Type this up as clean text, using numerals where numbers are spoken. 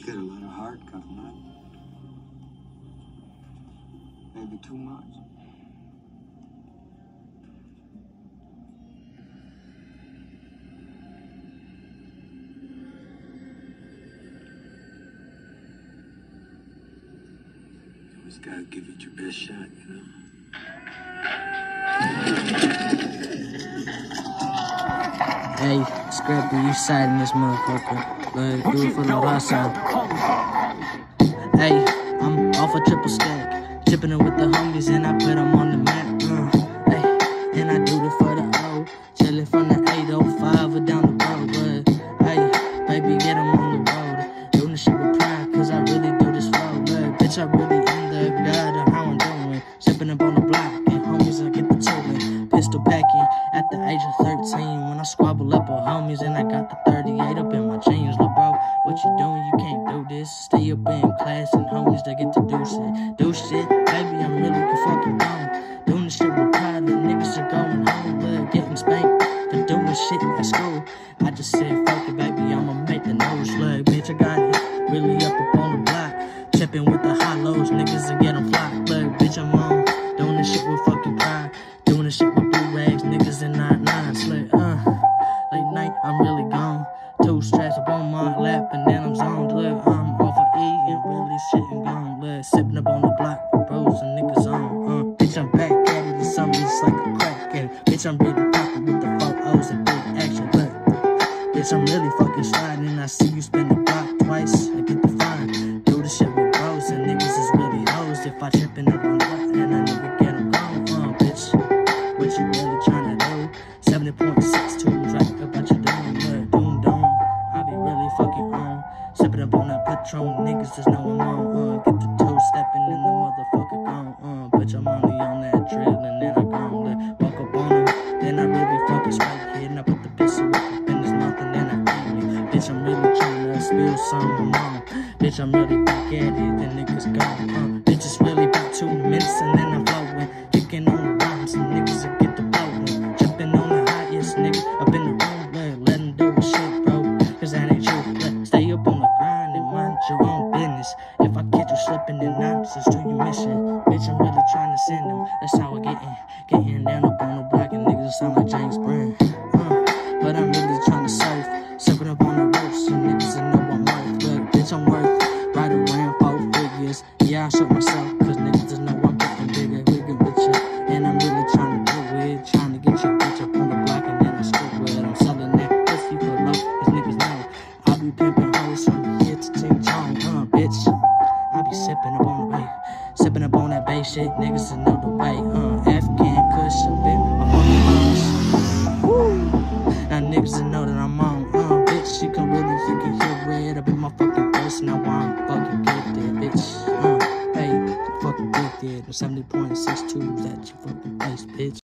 Got a lot of heart coming out. Maybe too much. You always gotta give it your best shot, you know? Hey, scrap the east side in this motherfucker. Like, do it for the right side. Hey, I'm off a triple stack. Chipping it with the homies and I put them on the map. Hey, and I do it for the O. Chillin' from the 805 or down the road. But, hey, baby, get them on the road. Doing this shit with pride, cause I really do this for blood. Bitch, I really am the god of how I'm doing. Sipping up on the block, and homies, I get the tooling. Pistol packing at the age of 13. When I squabble up with homies and I got the 38 up in my jeans. Look, bro, what you doing? You can't do this. Stay up in class and homies that get to do shit. Do shit, baby, I'm really fucking gone. Doing this shit with pride, the niggas are going home. Blood getting spanked for doing shit at school. I just said, fuck it, baby, I'ma make the nose look. Bitch, I got it really up on the block. Chipping with the hollows, niggas and get them fly. Look, bitch, I'm on. Doing this shit with fucking pride. Doing this shit with blue rags, niggas and 9-9s. Like, late night, I'm really gone. 2 straps up on my lap and then I'm zoned. Look, I'm off of E and really shitting gone. Look, sipping up on the block with bros and niggas on. Bitch, I'm back at it, it's something just like a crack at it. Bitch, I'm really popping with the 4 O's and big action. Look, bitch, I'm really fucking sliding. I see you spin the block twice, I get the fine. Do the shit with bros and niggas is really hoes. If I trippin' up on what and I never get them gone. Bitch, what you really tryna do? 70.62 right about your doom. Look, doom doom, I be really fucking on. Sipping up on that Patron, niggas just know I'm on. Get the toe stepping in the motherfucker gone. Bitch, I'm only on that drill and then I gone. Walk up on him, then I really fucking strike it. And I put the pistol up in his mouth and then I aim it. Bitch, I'm really tryna spill some, I'm on. Bitch, I'm really back at it, then niggas gone. Bitch, it's really about 2 minutes and then I'm flowing. Kicking on the rhymes and niggas will get the blowing. Tripping on the highest nigga up in the room. Let them do the shit, bro, cause that ain't true. Stay up on the grind and mind your own business. If I catch you slipping in nonsense, do you mission? Bitch, I'm really trying to send them. That's how I getting down up on the block and niggas sound like James Brown. But I'm really trying to surf, surfing up on the ropes and niggas that know I'm worth. Look, bitch, I'm worth right around 4 figures. Yeah, I shook myself, cause niggas just know I'm getting bigger, bigger with you. And I'm really trying to do it, trying to get your bitch up on the block and then I screw with it. I'm selling that pussy for low, cause niggas know I be pimping hoes from here to Ting Chong, bitch. I be sipping up on the way, sipping up on that bass shit, niggas that know the way, Afghan Kush up in my fucking lungs. Woo! Now niggas that know that I'm on, bitch, you can hear it up in my fucking voice. Now I'm fucking gifted, bitch, hey, fucking gifted. 70.62 at your fucking face, bitch.